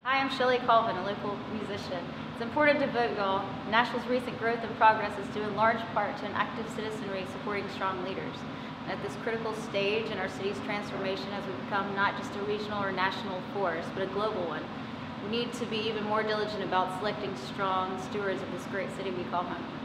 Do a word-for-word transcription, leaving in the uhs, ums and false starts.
Hi, I'm Shelly Colvin, a local musician. It's important to vote, y'all. Nashville's recent growth and progress is due in large part to an active citizenry supporting strong leaders. And at this critical stage in our city's transformation as we become not just a regional or national force, but a global one, we need to be even more diligent about selecting strong stewards of this great city we call home.